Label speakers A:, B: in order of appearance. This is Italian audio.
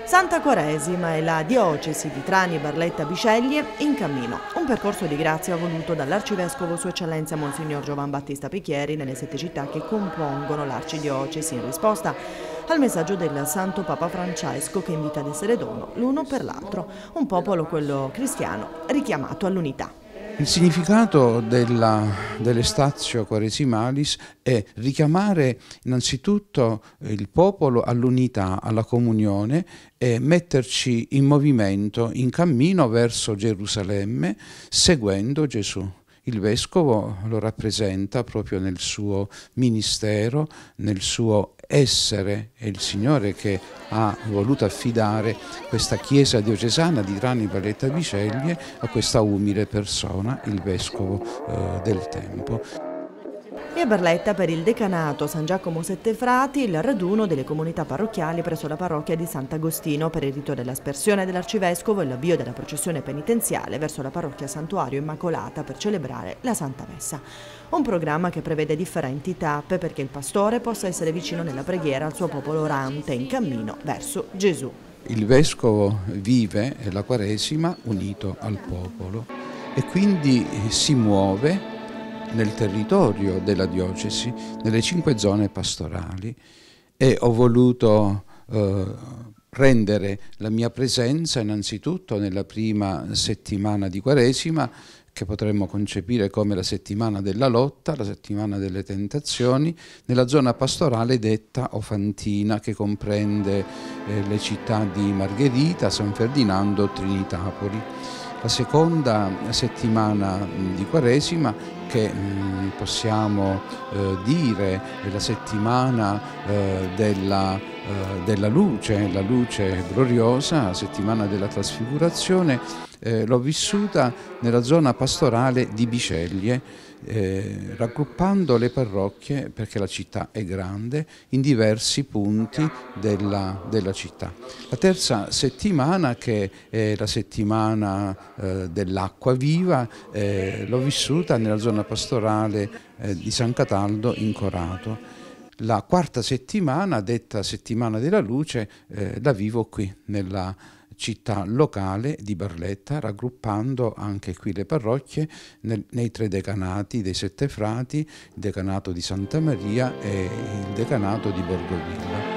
A: Santa Quaresima e la diocesi di Trani Barletta Bisceglie in cammino. Un percorso di grazia voluto dall'Arcivescovo Sua Eccellenza Monsignor Giovan Battista Pichieri nelle 7 città che compongono l'Arcidiocesi in risposta al messaggio del Santo Papa Francesco che invita ad essere dono l'uno per l'altro, un popolo, quello cristiano, richiamato all'unità.
B: Il significato dell'Estatio Quaresimalis è richiamare innanzitutto il popolo all'unità, alla comunione e metterci in movimento, in cammino verso Gerusalemme, seguendo Gesù. Il Vescovo lo rappresenta proprio nel suo ministero, nel suo essere, è il Signore che ha voluto affidare questa chiesa diocesana di Trani Barletta Bisceglie a questa umile persona, il Vescovo del tempo.
A: E a Barletta per il decanato San Giacomo Sette Frati il raduno delle comunità parrocchiali presso la parrocchia di Sant'Agostino per il rito dell'aspersione dell'Arcivescovo e l'avvio della processione penitenziale verso la parrocchia Santuario Immacolata per celebrare la Santa Messa. Un programma che prevede differenti tappe perché il pastore possa essere vicino nella preghiera al suo popolo orante in cammino verso Gesù.
B: Il Vescovo vive la Quaresima unito al popolo e quindi si muove nel territorio della diocesi, nelle 5 zone pastorali, e ho voluto rendere la mia presenza innanzitutto nella prima settimana di Quaresima, che potremmo concepire come la settimana della lotta, la settimana delle tentazioni, nella zona pastorale detta Ofantina, che comprende le città di Margherita, San Ferdinando, Trinitapoli. La seconda settimana di Quaresima, che possiamo dire è la settimana della luce, la luce gloriosa, la settimana della trasfigurazione, l'ho vissuta nella zona pastorale di Bisceglie, raggruppando le parrocchie, perché la città è grande, in diversi punti della città. La terza settimana, che è la settimana dell'acqua viva, l'ho vissuta nella zona pastorale di San Cataldo in Corato. La quarta settimana, detta settimana della luce, la vivo qui nella città locale di Barletta, raggruppando anche qui le parrocchie nei 3 decanati dei Sette Frati, il decanato di Santa Maria e il decanato di Borgovilla.